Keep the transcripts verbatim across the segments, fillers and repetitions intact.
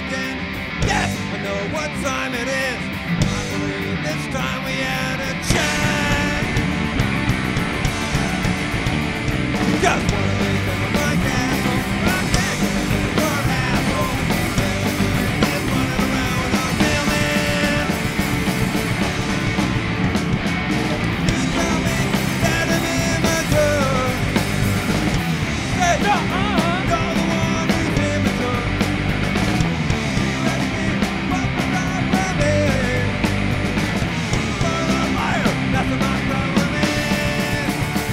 again. Yes, I know what time it is. I believe this time we had a chance. Just wanna leave in my castle. I can't get into your asshole. It's running around with a mailman. You tell me that I'm immature. Say, uh-uh. You're the one who's immature. You ask me what the problem is. You're a liar. That's what my problem is.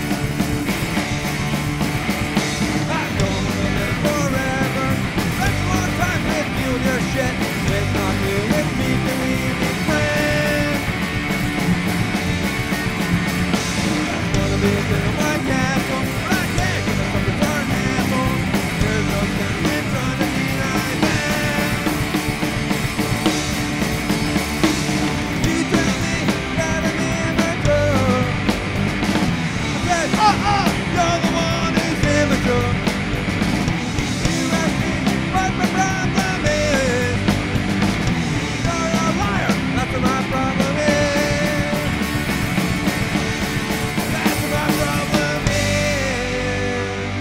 I'm gonna live forever. That's a long time with you and your shit. It's not you, it's me, believe me, friend. I'm gonna be a king of my castle, but I can't give up the turn asshole. There's no sense in trying to deny that. You tell me that I'm immature. I said, uh-uh, you're the one who's immature. You ask me what my problem is. You're a liar, that's what my problem is. That's what my problem is.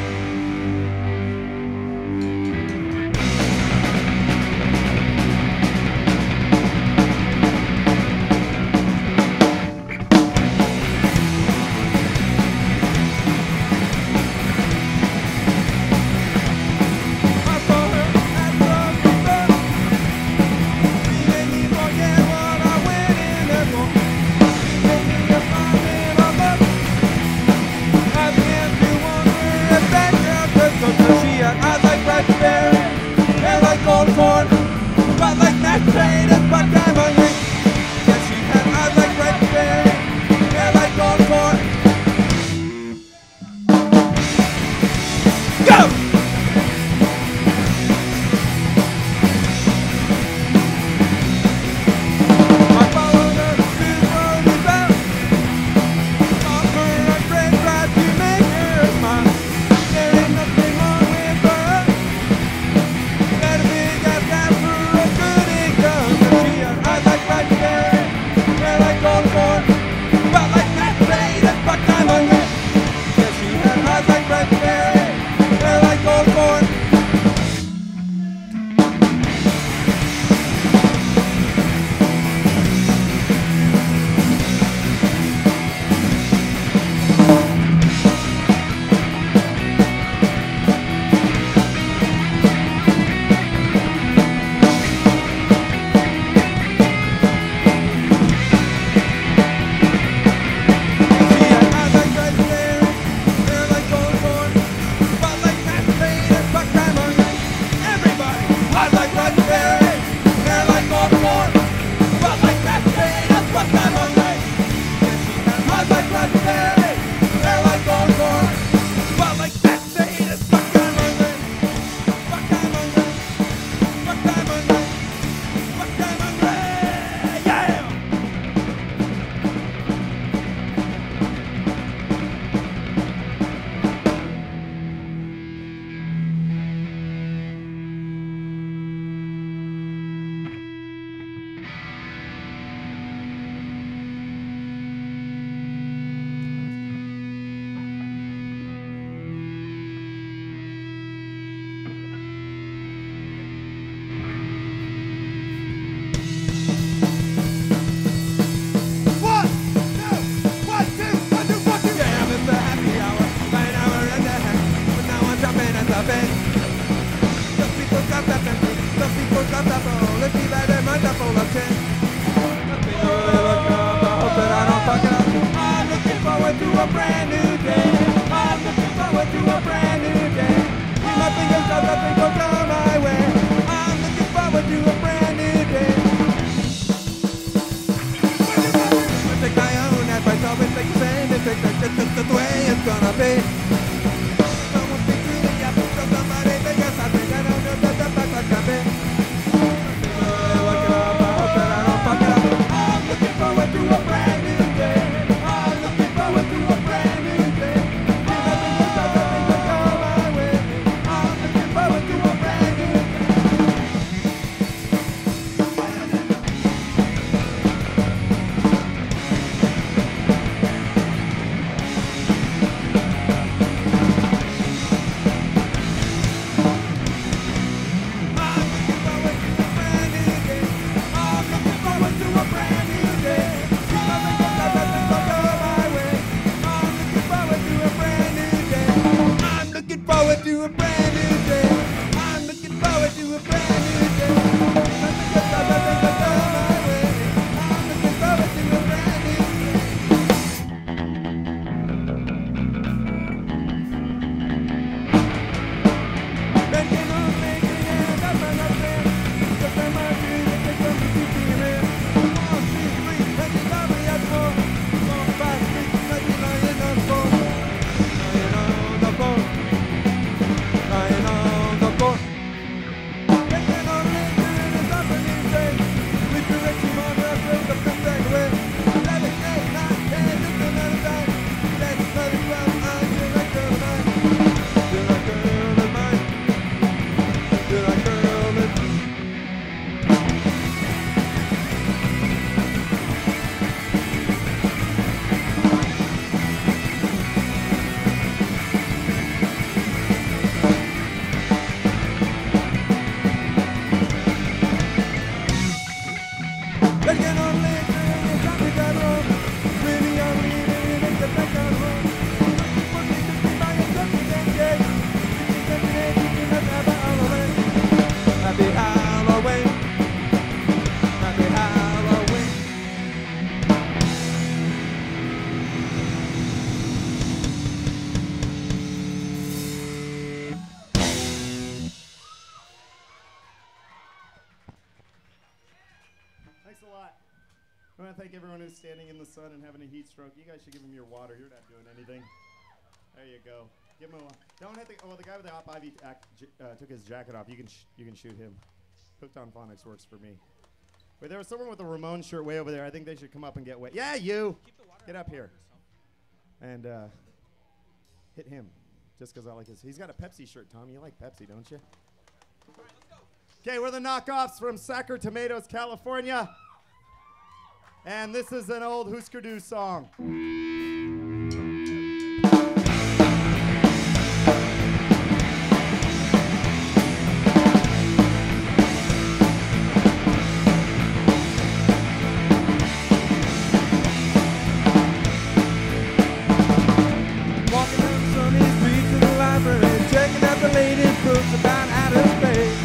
I saw her at the club. She made me forget what I went in there for. She made me a smile in my love. I began to wonder if that girl could cook. 'Cause she had eyes like raspberry, hair like gold corn, butt like mashed potatoes, but I'm hungry. Yeah, she had eyes like raspberry, hair like gold corn. Go! I followed her to the road we found. Offer a great ride to make her smile. There ain't nothing wrong with her. Got a big ass ass for a good income. She had a brand new day. Nothing gets better than the go my way. I'm looking forward to a brand new day. Making on making and up and up there. Just like my music, it's a music feeling. One, two, three, nothing lovely at all. One, five, six, nothing lying on the floor. Lying on the floor. Lying on the floor. Making on making and it's up a new day. With your rich on the break up the back away. Eleven, eight, nine, ten, just another time. Next, another twelve, I feel like girl of mine. Feel like girl of mine. Feel like girl of mine. Making on later and it's up to that road. Really on leaving and it's the back on road. One thing to be by yourself is that day. It's every day you can have happy Halloween. Happy Halloween. Happy Halloween. Thanks a lot. I want to thank everyone who's standing in the sun and having a heat stroke. You guys should give him your water. You're not doing anything. There you go. Give him a. Don't hit the. Oh, the guy with the hot ivy act, j- uh, took his jacket off. You can sh- you can shoot him. Hooked on Phonics works for me. Wait, there was someone with a Ramon shirt way over there. I think they should come up and get wet. Yeah, you. Get up here. And uh, hit him. Just because I like his. He's got a Pepsi shirt, Tom. You like Pepsi, don't you? Okay, we're the Knockoffs from Sacramento, California. And this is an old Husker Du song. Walking down the sunny streets of the library, checking out the latest books about outer space.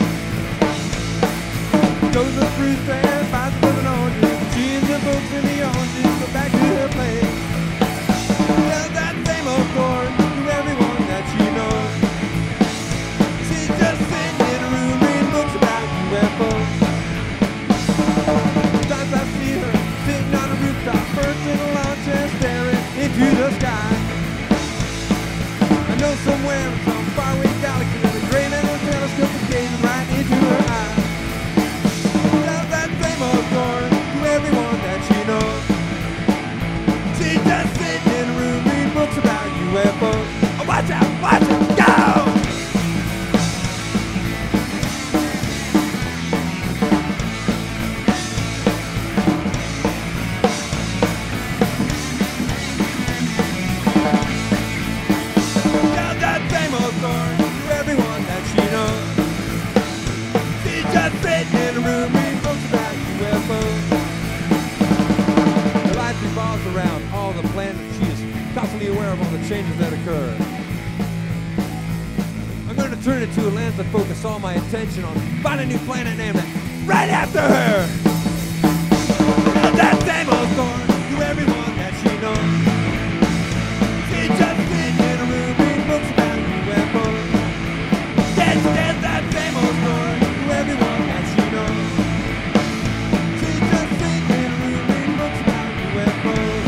Goes to the fruit stand, buys a dozen oranges. She and the books in the oranges go back to her place. Tells that same old story to everyone that she knows. She's just sitting in a room reading books about U F Os. Sometimes I see her sitting on a rooftop, perched in a lawn chair, staring into the sky. I know somewhere in some faraway galaxy there's a great little telescope that's gazing right into her eyes. Tells that same old story to everyone that she knows. She's just sitting in a room reading books about U F Os. Oh, watch out, watch it, go! Tells that same old story to everyone that she knows. She's just sitting in a room reading books about U F Os. Her life revolves around all the planets. She is constantly aware of all the changes that occur. I'm going to turn it to a lens and focus all my attention on finding a new planet named right after her. That same old story to everyone that she knows. She's just sitting in a room reading books about U F Os. Yes, yes, that same old story to everyone that she knows. She's just sitting in a room reading books about U F Os.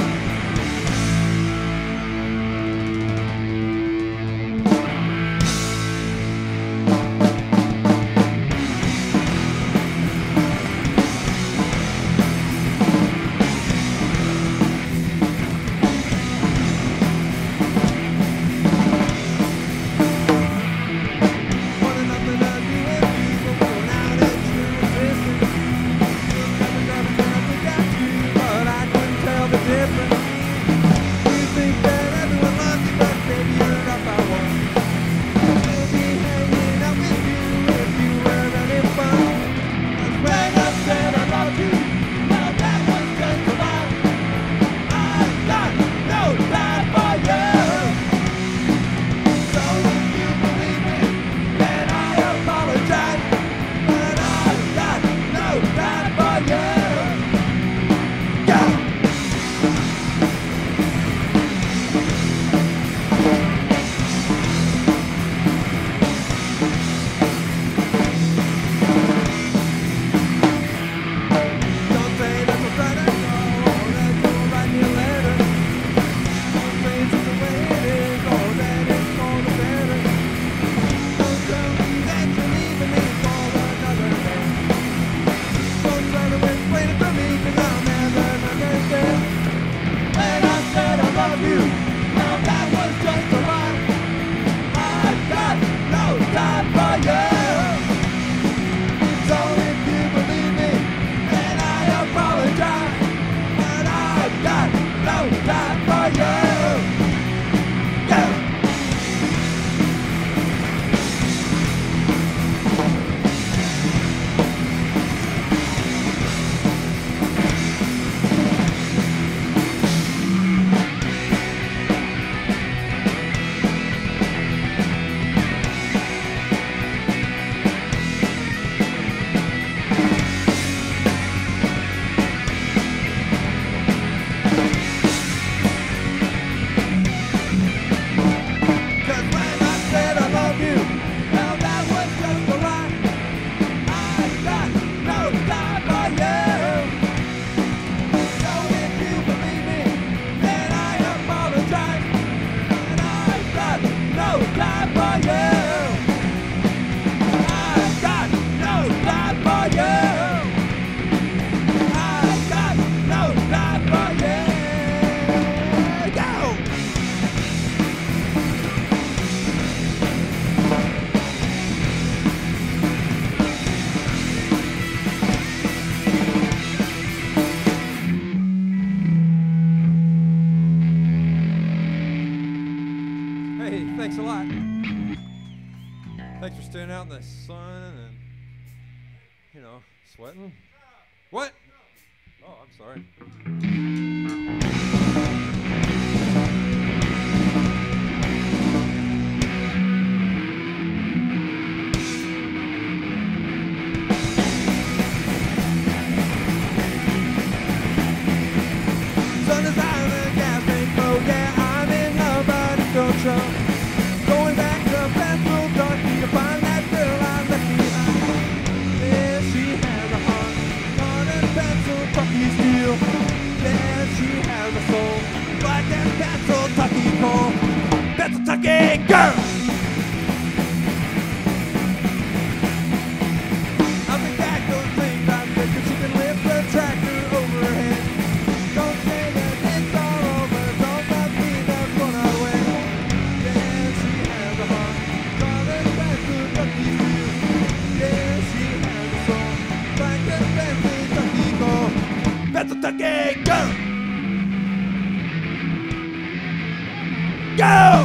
been out in the sun and, you know, sweating? What? Oh, I'm sorry. Sun is out and the gas ain't low. Yeah, I'm in love, but it's no trouble. Going back to Pencil Darky to find that girl I left behind. Yeah, she has a heart, heart and pencil Tucky steel. Yeah, she has a soul, black as pencil Tucky coal. Pencil Tucky girl. I think that those things I said, 'cause she can lift the tractor over her head. Don't say that it's all over, don't must be that's what I wear. Yeah, she has a heart, heart and pencil Tucky steel. Yeah, she has a soul, black as pencil Tucky coal. Pencil Tucky girl. Go!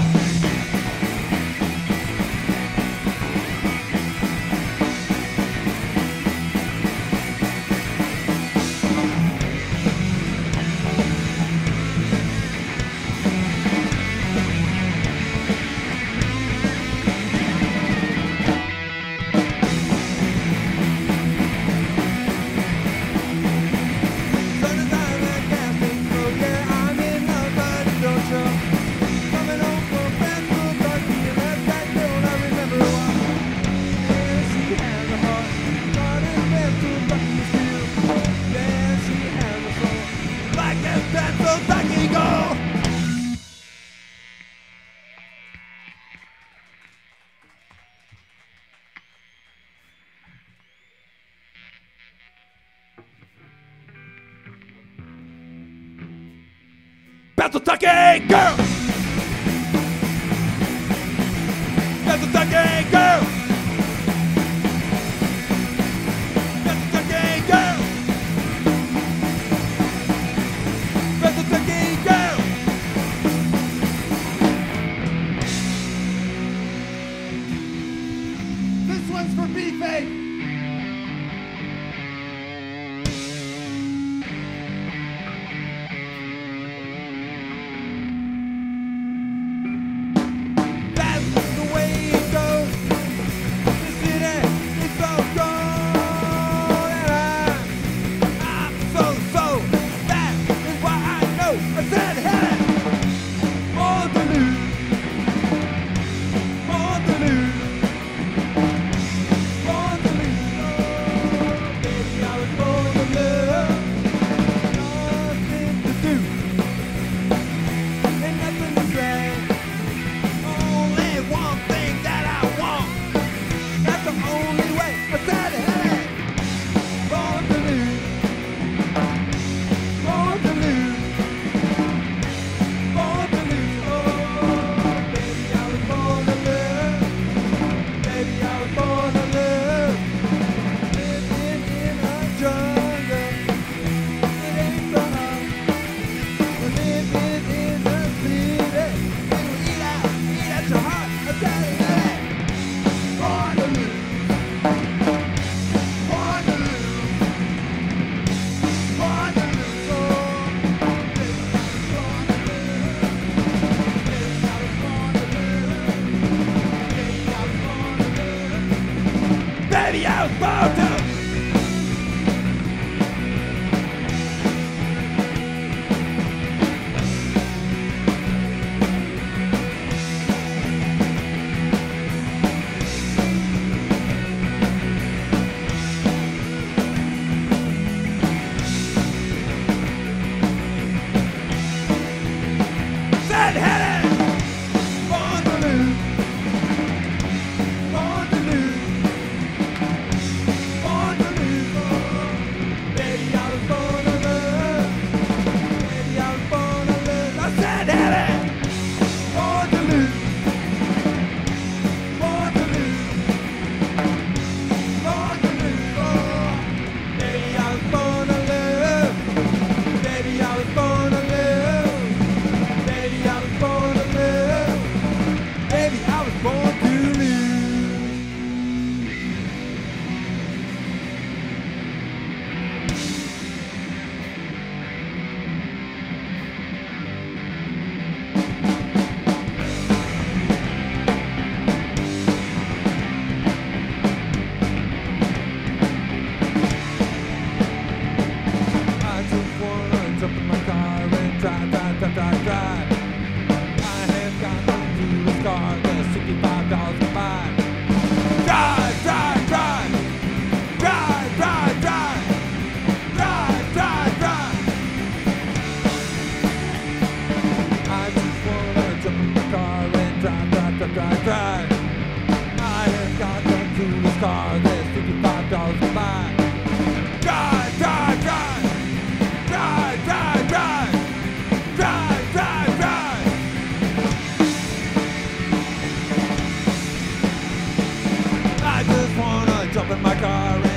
Sun is out and gas ain't low. Yeah, I'm in love, but it's no trouble. Coming home from Pencil Darky and left that girl I remember why. Yeah, she has a heart, heart and pencil Tucky steel. Yeah, she has a soul, like that pencil Tucky gold. Pencil Tucky girl. Pencil Tucky girl. Pencil Tucky girl. Pencil Tucky girl. This one's for B-Fake. That's the way it goes.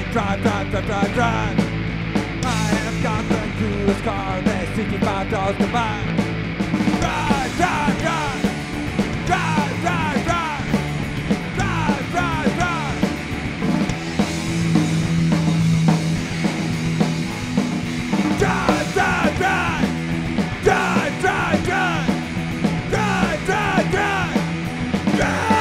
drive, drive, drive, drive, drive. I have got the coolest car that's sixty-five dollars to buy. Drive, drive, drive. Drive, drive, drive. Drive, drive, drive. Drive, drive, drive. Drive, drive, drive. Drive, drive, drive. Drive.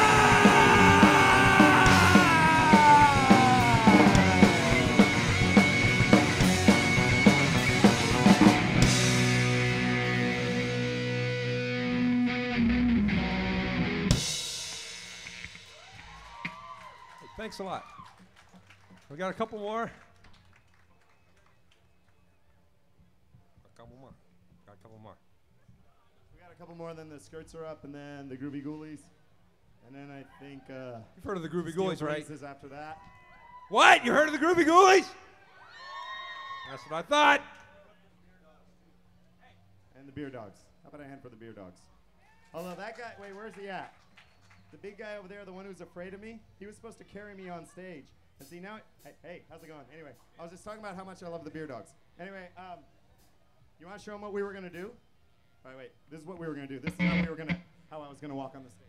Thanks a lot. We got a couple more. A couple more. Got a couple more. We got a couple more, then the skirts are up, and then the Groovy Ghoulies. And then I think uh, You've heard of the Groovy Steel Ghoulies, right? Blazes after that. What? You heard of the Groovy Ghoulies? That's what I thought. And the Beer Dogs. How about a hand for the Beer Dogs? Although that guy, wait, where's he at? The big guy over there, the one who's afraid of me, he was supposed to carry me on stage. And see now, hey, hey, how's it going? Anyway, I was just talking about how much I love the Beer Dogs. Anyway, um, you want to show them what we were going to do? All right, wait, this is what we were going to do. This is how we were going to, how I was going to walk on the stage.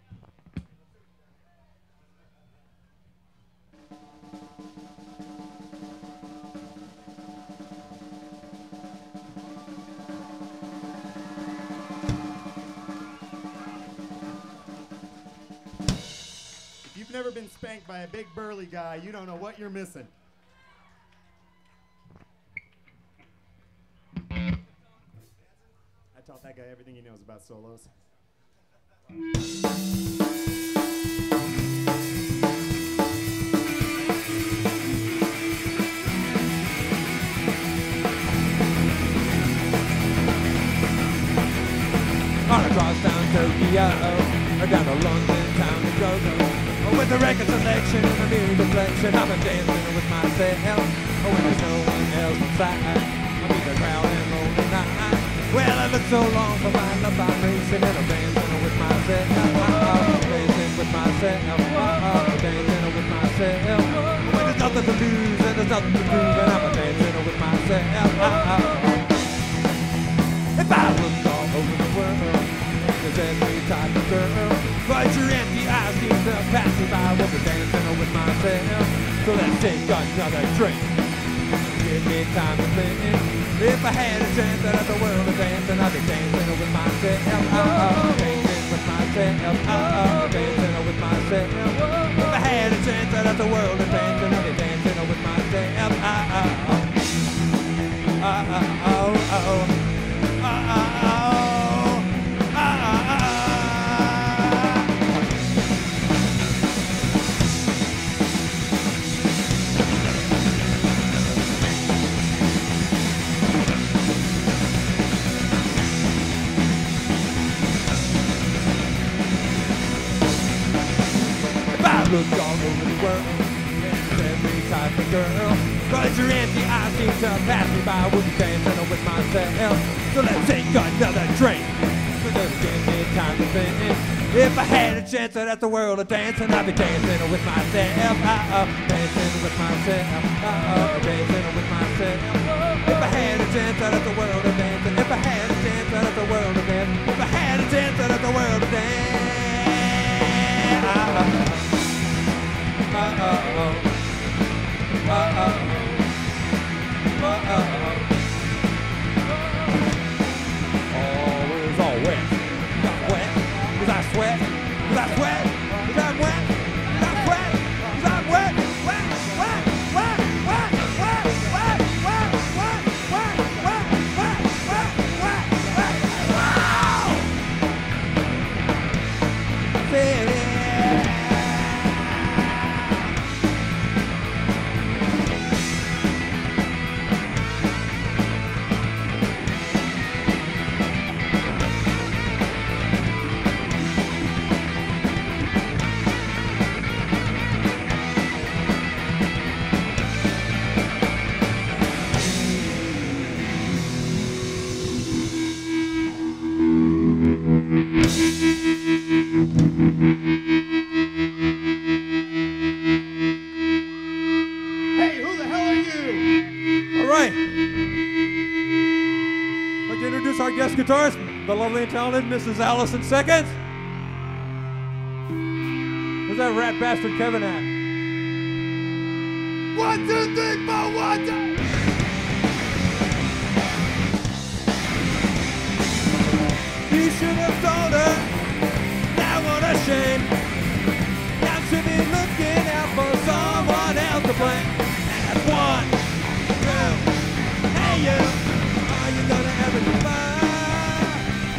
If you've never been spanked by a big burly guy, you don't know what you're missing. I taught that guy everything he knows about solos. All across town Tokyo, or down to London town to go-go. With the record selection and the music reflection, I've been dancing with myself. Oh, when there's no one else inside, I meet the crowd and roll the night. Well, I look so long for my love vibration, and I'm dancing with myself. Oh, dancing with myself. Oh, dancing with myself. When there's nothing to lose and there's nothing to prove, and I'm dancing with myself. If I looked all over the world, there's every type of girl, but your empty eyes seem to pass me by. We'll be dancing with myself, so let's take another drink. Give me time to think. If I had a chance at the world of dancing, I'd be dancing with myself. Oh, oh, dancing with myself. Oh, oh, dancing with myself. If I had a chance at the world of dancing, I'd be dancing with myself. Oh, oh, oh. Oh, oh, oh, oh. Oh, oh, oh. Look all over the world, there's every type of girl, but your empty eyes seem to pass me by. We'll be dancing with myself, so let's take another drink. So just give me time to think. If I had a chance at the world of dancing, I'd be dancing with myself. Uh-oh, dancing with myself. Uh-oh, dancing with myself. If I had a chance at the world of dancing, if I had a chance at the world of dancing, if I had a chance at the world of dancing. Uh-oh. Uh-oh, uh-oh, uh-oh. Oh, it was all wet. Was I wet? Was I sweat? Was I sweat? Was I wet? Was I sweat? Was I wet? Wet, wet, wet, wet, wet, wet, wet, wet, wet, wet, wet, wet, wet, wet. Wow! Say it. guest guitarist, the lovely and talented Missus Allyson Seconds. Where's that rat bastard Kevin at? One, two, three, four, one, two. You should have told her, now what a shame. Now she'll be looking out for someone else to blame. And that's one, two, hey you, are you gonna ever give up?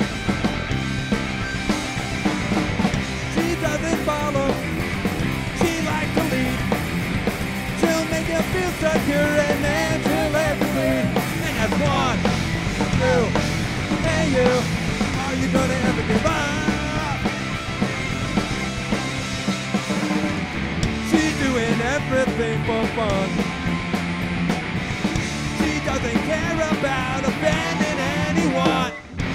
She doesn't follow, she likes to lead. She'll make you feel secure and then she'll let you lead. And that's one, two, hey you, are you gonna ever give up? She's doing everything for fun. She doesn't care about offending anyone.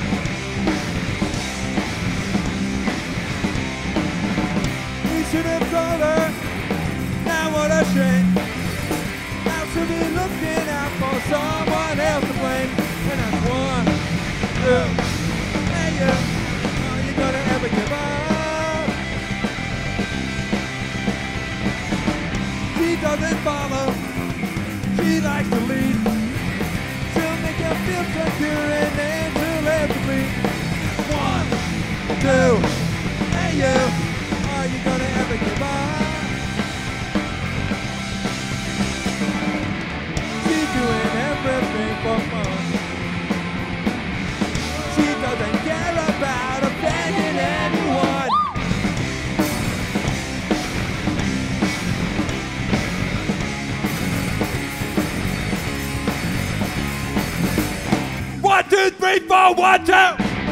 We should have told her, now what a shame. Now she'll be looking out for someone else to blame. And that's one, two, hey you, are you gonna ever give up? She doesn't follow, she likes to lead. She'll make you feel secure and then she'll let you lead. One, two, hey you, are you gonna ever give up? She's doing everything for fun. She doesn't care about offending anyone. One, two, three, four, one, two.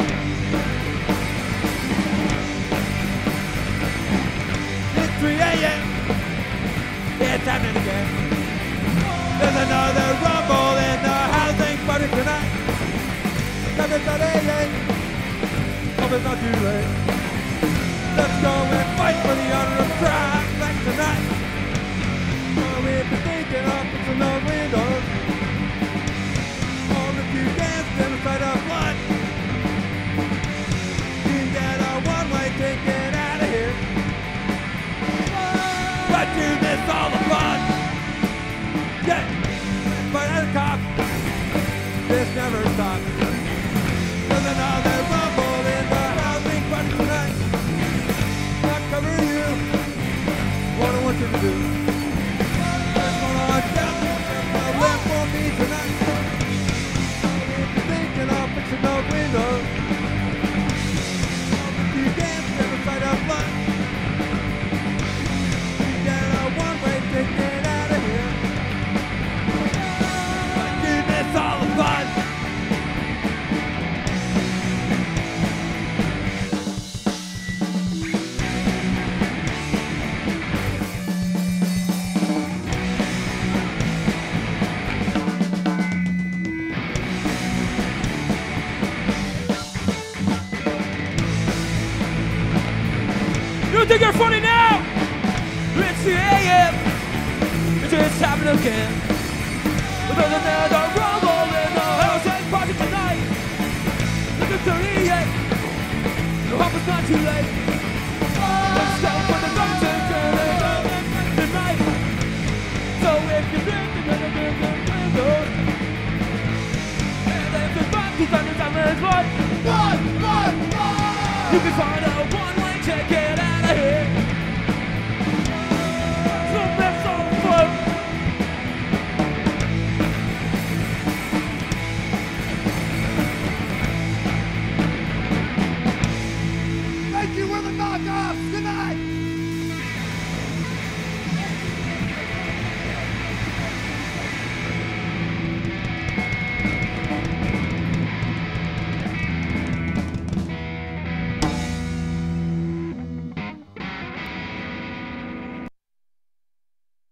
It's three a m It's happening again. There's another rumble in the housing party tonight. Come it's not eight, hope it's not too late. Let's go and fight for the honor of crime like tonight. Oh, we've been thinking of some no windows. Or if you dance, then a sight of blood. You can get a one-way ticket out of here. But you miss all the fun. Yeah, but as a cop, this never stops. There's another rumble in the housing party tonight. Not covering you, what I want you to do. There's one on down, there's no left for me tonight. If you're thinking of fixing those windows, you dance in the sight of blood. You get a one-way ticket out of here. But you miss all the fun. You think you're funny now? It's the A M It's just happening again. There's another rumble in the housing party tonight. Look at thirty-eight. I hope it's not too late. Let's go for the guns and turn it on tonight. So if you're drinking in the different windows, and if the bounty's on the summer's light.